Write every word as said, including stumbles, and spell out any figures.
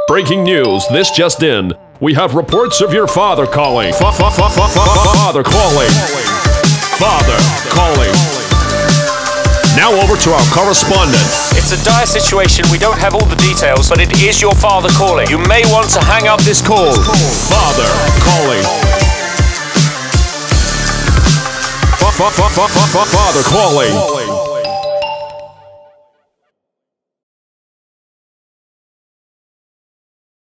Breaking news, this just in. We have reports of your father calling. Father calling. Father calling. Now over to our correspondent. It's a dire situation, we don't have all the details, but it is your father calling. You may want to hang up this call. Father calling. Father calling.